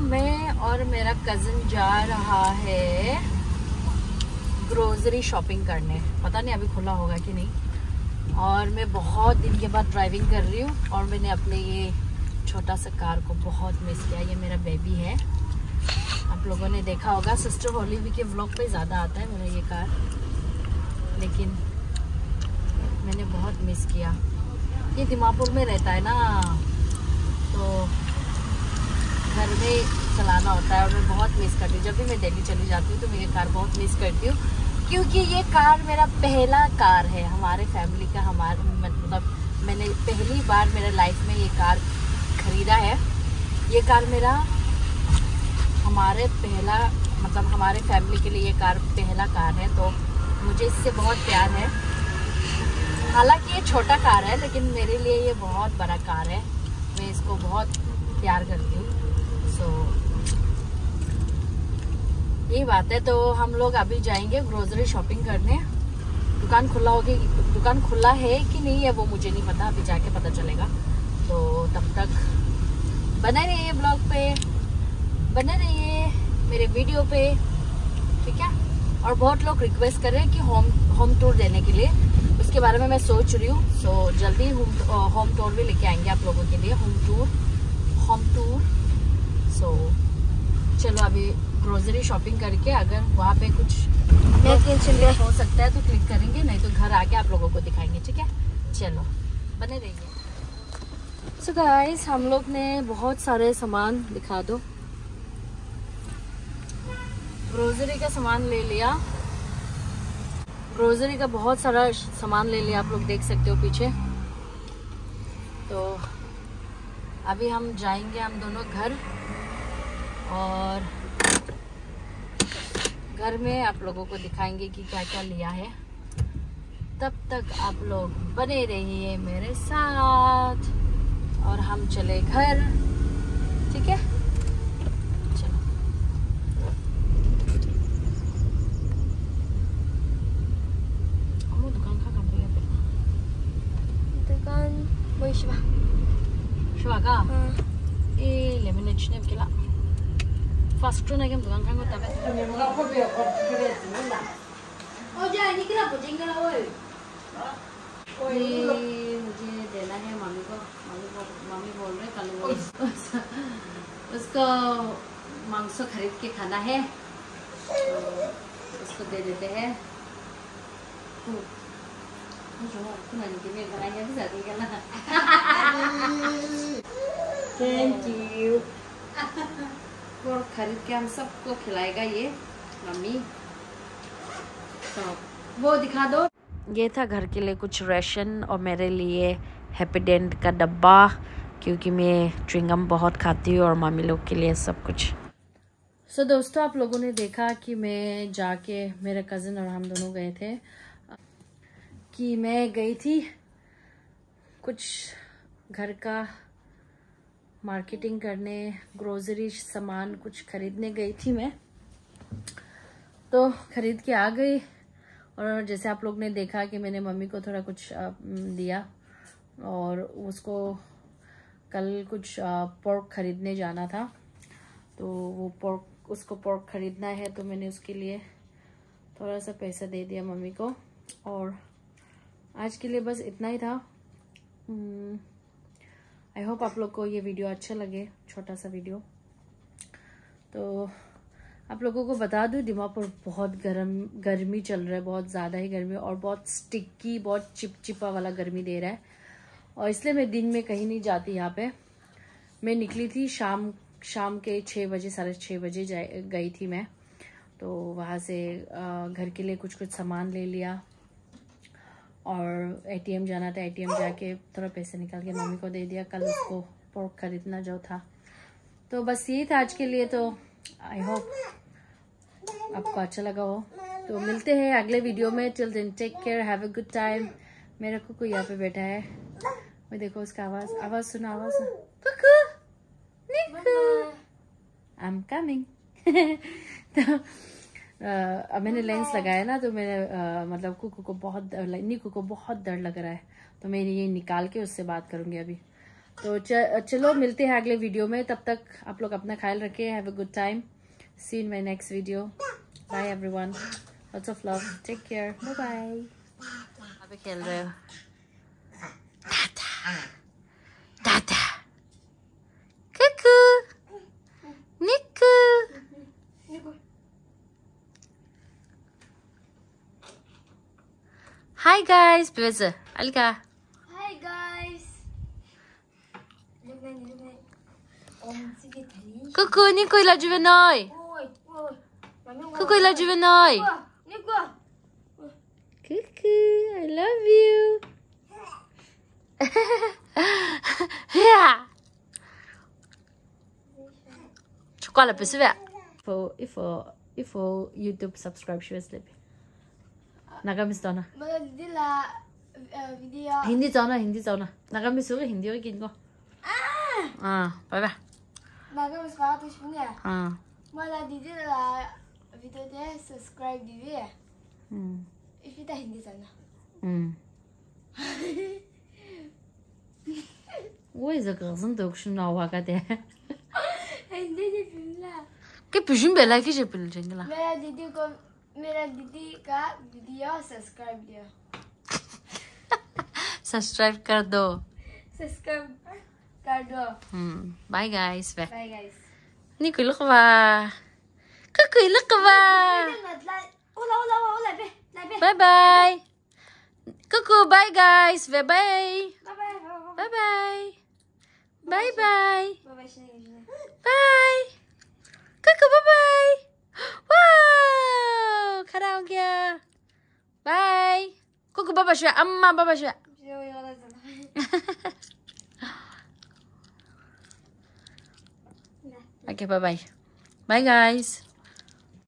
मैं और मेरा कज़न जा रहा है ग्रोसरी शॉपिंग करने। पता नहीं अभी खुला होगा कि नहीं। और मैं बहुत दिन के बाद ड्राइविंग कर रही हूँ और मैंने अपने ये छोटा सा कार को बहुत मिस किया। ये मेरा बेबी है, आप लोगों ने देखा होगा सिस्टर होलीवी के व्लॉग पे ज़्यादा आता है मेरा ये कार, लेकिन मैंने बहुत मिस किया। ये दिमापुर में रहता है ना, तो घर में चलाना होता है और मैं बहुत मिस करती हूँ। जब भी मैं दिल्ली चली जाती हूँ तो मैं ये कार बहुत मिस करती हूँ, क्योंकि ये कार मेरा पहला कार है हमारे फैमिली का। मतलब मैंने पहली बार मेरे लाइफ में ये कार खरीदा है। ये कार मेरा हमारे फैमिली के लिए ये कार पहला कार है, तो मुझे इससे बहुत प्यार है। हालांकि ये छोटा कार है, लेकिन मेरे लिए ये बहुत बड़ा कार है। मैं इसको बहुत प्यार करती हूँ। यही बात है। तो हम लोग अभी जाएंगे ग्रोसरी शॉपिंग करने। दुकान खुला है कि नहीं है वो मुझे नहीं पता, अभी जाके पता चलेगा। तो तब तक बने रहिए ब्लॉग पे, बने रहिए मेरे वीडियो पे, ठीक है। और बहुत लोग रिक्वेस्ट कर रहे हैं कि होम टूर देने के लिए, उसके बारे में मैं सोच रही हूँ। सो जल्दी होम टूर भी लेके आएंगे आप लोगों के लिए, होम टूर। सो चलो अभी ग्रोसरी शॉपिंग करके अगर वहाँ पे कुछ हो सकता है तो क्लिक करेंगे, नहीं तो घर आके आप लोगों को दिखाएंगे, ठीक है। चलो बने रहिए। सो गाइस, हम लोग ने बहुत सारे सामान, दिखा दो, ग्रोसरी का सामान ले लिया। ग्रोसरी का बहुत सारा सामान ले लिया, आप लोग देख सकते हो पीछे। तो अभी हम जाएंगे हम दोनों घर, और घर में आप लोगों को दिखाएंगे कि क्या क्या लिया है। तब तक आप लोग बने रहिए मेरे साथ और हम चले घर, ठीक है। चलो हम दुकान का काम करेंगे। दुकान वही शिवा का ए लेमनेड स्नेप किला फास्ट ना के दुकान का तब ओ जा निकला पुजिंगा ओए मुझे देना है मम्मी को। मम्मी बोल रहे कल उसको मांस खरीद के खाना है, तो उसको दे देते हैं। Thank you. और खरीद के हम सबको खिलाएगा ये मम्मी। तो वो दिखा दो। ये था घर के लिए कुछ राशन और मेरे लिए हैप्पीडेंट का डब्बा, क्योंकि मैं च्युइंगम बहुत खाती हूँ, और मम्मी लोग के लिए सब कुछ। सो दोस्तों, आप लोगों ने देखा कि मैं जाके, मेरे कज़न और हम दोनों गए थे, कि मैं गई थी कुछ घर का मार्केटिंग करने, ग्रोसरी सामान कुछ खरीदने गई थी मैं। तो खरीद के आ गई, और जैसे आप लोग ने देखा कि मैंने मम्मी को थोड़ा कुछ दिया, और उसको कल कुछ पोर्क खरीदने जाना था, तो वो उसको पोर्क खरीदना है, तो मैंने उसके लिए थोड़ा सा पैसा दे दिया मम्मी को। और आज के लिए बस इतना ही था। आई होप आप लोग को ये वीडियो अच्छा लगे, छोटा सा वीडियो। तो आप लोगों को बता दूं, दिमापुर बहुत गर्मी चल रहा है, बहुत ज़्यादा ही गर्मी, और बहुत स्टिकी, बहुत चिपचिपा वाला गर्मी दे रहा है। और इसलिए मैं दिन में कहीं नहीं जाती यहाँ पे। मैं निकली थी शाम के 6 बजे, 6:30 बजे गई थी मैं। तो वहाँ से घर के लिए कुछ सामान ले लिया, और एटीएम जाना था, एटीएम जाके थोड़ा पैसे निकाल के मम्मी को दे दिया। कल उसको पोर्क खरीदना जो था। तो बस यही था आज के लिए। तो आई होप आपको अच्छा लगा हो। तो मिलते हैं अगले वीडियो में। Till then take care, have a good time. मेरा कुकू यहाँ पे बैठा है, मैं देखो उसका आवाज सुना, Kuku Niku I am coming. तो अब मैंने लेंस लगाया ना, तो मैंने मतलब कुकू को बहुत निकू को बहुत डर लग रहा है, तो मैं ये निकाल के उससे बात करूंगी अभी। तो चलो मिलते हैं अगले वीडियो में, तब तक आप लोग अपना ख्याल रखें। Have a good time, see in my next video, bye everyone, lots of love, take care, bye bye. अभी खेल रहे हो दादा कुकू निकू। Hi guys, biasa. Alika. Hi guys. Coucou, Nico il a du venoi. Coucou il a du venoi. Coucou, I love you. Yeah. Chocolate pe sve. Ifo YouTube subscribe shwesle. Nagamis to na. Hindi la video. Hindi to na. Nagamis ho hindi ho kin ko. Bye bye. Nagamis ka to shpunya. Mala didi la video de subscribe didi. Ifita hindi sana. Wo is a gazın dokşun nava ka de. Hindi de pilla. Ke püşün bela ki je pil jengla. मेरा दीदी का video subscribe दिया। Subscribe कर दो। Subscribe कर दो। Bye guys. Bye guys. निकुल लकवा। कुकुल लकवा। Bye bye. Kuku bye guys. Bye bye. Bye bye. Bye bye. Bye. Kuku bye bye. Wow, खड़ा हो गया। बाय। कुकू बाबा शुआ, अम्मा बाबा शुआ। Okay, bye bye. Bye guys.